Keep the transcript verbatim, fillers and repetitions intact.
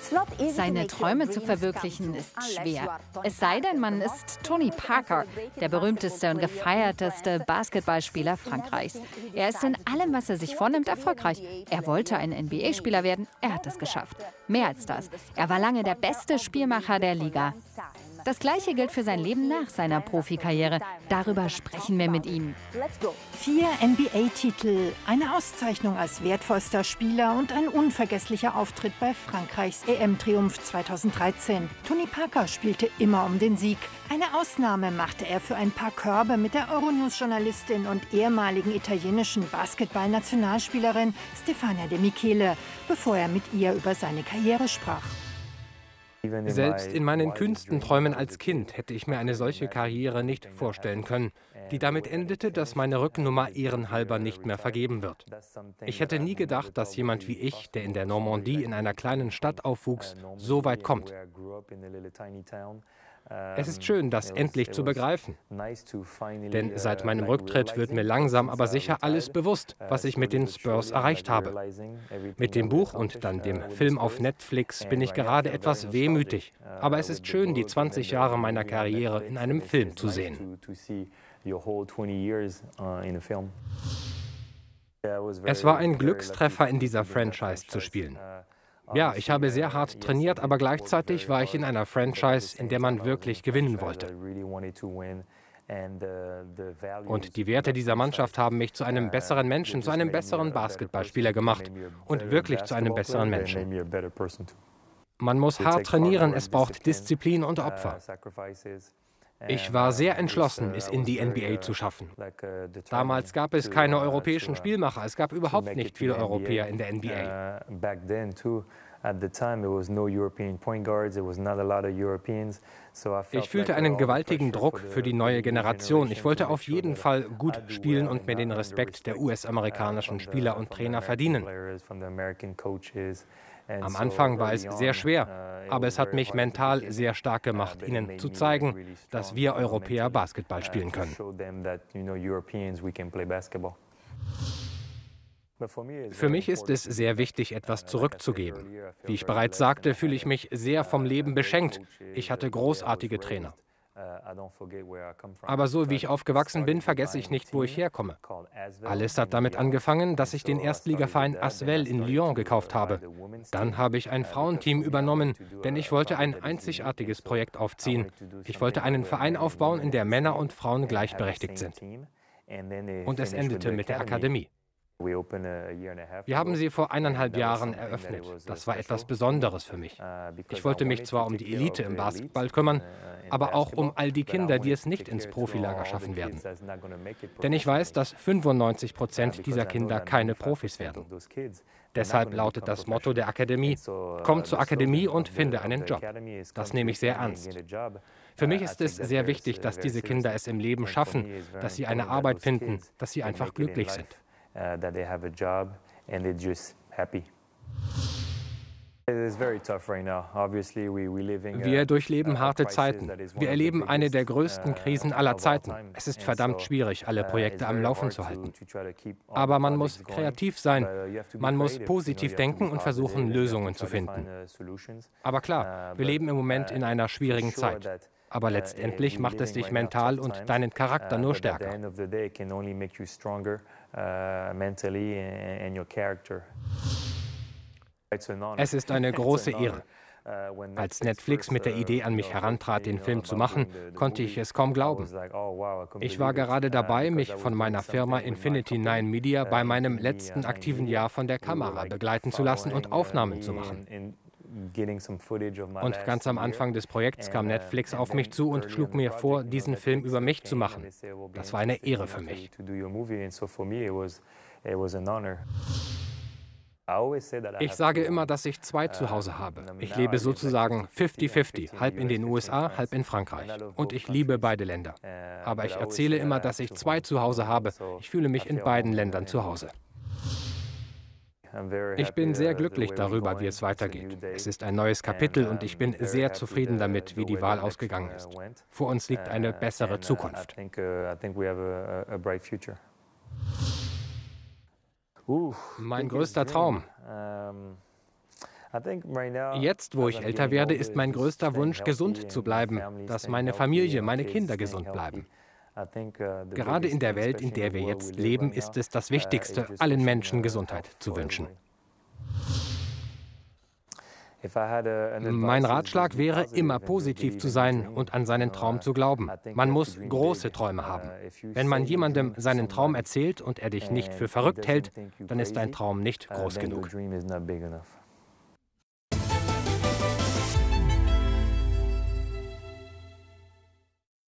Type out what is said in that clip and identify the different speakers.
Speaker 1: Seine Träume zu verwirklichen ist schwer. Es sei denn, man ist Tony Parker, der berühmteste und gefeierteste Basketballspieler Frankreichs. Er ist in allem, was er sich vornimmt, erfolgreich. Er wollte ein N B A-Spieler werden, er hat es geschafft. Mehr als das. Er war lange der beste Spielmacher der Liga. Das Gleiche gilt für sein Leben nach seiner Profikarriere. Darüber sprechen wir mit ihm.
Speaker 2: Vier N B A-Titel, eine Auszeichnung als wertvollster Spieler und ein unvergesslicher Auftritt bei Frankreichs E M-Triumph zweitausenddreizehn. Tony Parker spielte immer um den Sieg. Eine Ausnahme machte er für ein paar Körbe mit der Euronews-Journalistin und ehemaligen italienischen Basketball-Nationalspielerin Stefania De Michele, bevor er mit ihr über seine Karriere sprach.
Speaker 3: Selbst in meinen kühnsten Träumen als Kind hätte ich mir eine solche Karriere nicht vorstellen können, die damit endete, dass meine Rückennummer ehrenhalber nicht mehr vergeben wird. Ich hätte nie gedacht, dass jemand wie ich, der in der Normandie in einer kleinen Stadt aufwuchs, so weit kommt. Es ist schön, das endlich zu begreifen. Denn seit meinem Rücktritt wird mir langsam aber sicher alles bewusst, was ich mit den Spurs erreicht habe. Mit dem Buch und dann dem Film auf Netflix bin ich gerade etwas wehmütig. Aber es ist schön, die zwanzig Jahre meiner Karriere in einem Film zu sehen. Es war ein Glückstreffer, in dieser Franchise zu spielen. Ja, ich habe sehr hart trainiert, aber gleichzeitig war ich in einer Franchise, in der man wirklich gewinnen wollte. Und die Werte dieser Mannschaft haben mich zu einem besseren Menschen, zu einem besseren Basketballspieler gemacht und wirklich zu einem besseren Menschen. Man muss hart trainieren, es braucht Disziplin und Opfer. Ich war sehr entschlossen, es in die N B A zu schaffen. Damals gab es keine europäischen Spielmacher, es gab überhaupt nicht viele Europäer in der N B A. Ich fühlte einen gewaltigen Druck für die neue Generation. Ich wollte auf jeden Fall gut spielen und mir den Respekt der U S-amerikanischen Spieler und Trainer verdienen. Am Anfang war es sehr schwer, aber es hat mich mental sehr stark gemacht, ihnen zu zeigen, dass wir Europäer Basketball spielen können. Für mich ist es sehr wichtig, etwas zurückzugeben. Wie ich bereits sagte, fühle ich mich sehr vom Leben beschenkt. Ich hatte großartige Trainer. Aber so wie ich aufgewachsen bin, vergesse ich nicht, wo ich herkomme. Alles hat damit angefangen, dass ich den Erstligaverein Asvel in Lyon gekauft habe. Dann habe ich ein Frauenteam übernommen, denn ich wollte ein einzigartiges Projekt aufziehen. Ich wollte einen Verein aufbauen, in der Männer und Frauen gleichberechtigt sind. Und es endete mit der Akademie. Wir haben sie vor eineinhalb Jahren eröffnet. Das war etwas Besonderes für mich. Ich wollte mich zwar um die Elite im Basketball kümmern, aber auch um all die Kinder, die es nicht ins Profilager schaffen werden. Denn ich weiß, dass fünfundneunzig Prozent dieser Kinder keine Profis werden. Deshalb lautet das Motto der Akademie: Komm zur Akademie und finde einen Job. Das nehme ich sehr ernst. Für mich ist es sehr wichtig, dass diese Kinder es im Leben schaffen, dass sie eine Arbeit finden, dass sie einfach glücklich sind. Uh, that they have a job and they're just happy. Wir durchleben harte Zeiten. Wir erleben eine der größten Krisen aller Zeiten. Es ist verdammt schwierig, alle Projekte am Laufen zu halten. Aber man muss kreativ sein. Man muss positiv denken und versuchen, Lösungen zu finden. Aber klar, wir leben im Moment in einer schwierigen Zeit. Aber letztendlich macht es dich mental und deinen Charakter nur stärker. Es ist eine große Ehre. Als Netflix mit der Idee an mich herantrat, den Film zu machen, konnte ich es kaum glauben. Ich war gerade dabei, mich von meiner Firma Infinity Nine Media bei meinem letzten aktiven Jahr von der Kamera begleiten zu lassen und Aufnahmen zu machen. Und ganz am Anfang des Projekts kam Netflix auf mich zu und schlug mir vor, diesen Film über mich zu machen. Das war eine Ehre für mich. Ich sage immer, dass ich zwei Zuhause habe. Ich lebe sozusagen fifty fifty, halb in den U S A, halb in Frankreich. Und ich liebe beide Länder. Aber ich erzähle immer, dass ich zwei Zuhause habe. Ich fühle mich in beiden Ländern zu Hause. Ich bin sehr glücklich darüber, wie es weitergeht. Es ist ein neues Kapitel und ich bin sehr zufrieden damit, wie die Wahl ausgegangen ist. Vor uns liegt eine bessere Zukunft. Mein größter Traum. Jetzt, wo ich älter werde, ist mein größter Wunsch, gesund zu bleiben, dass meine Familie, meine Kinder gesund bleiben. Gerade in der Welt, in der wir jetzt leben, ist es das Wichtigste, allen Menschen Gesundheit zu wünschen. Mein Ratschlag wäre, immer positiv zu sein und an seinen Traum zu glauben. Man muss große Träume haben. Wenn man jemandem seinen Traum erzählt und er dich nicht für verrückt hält, dann ist dein Traum nicht groß genug.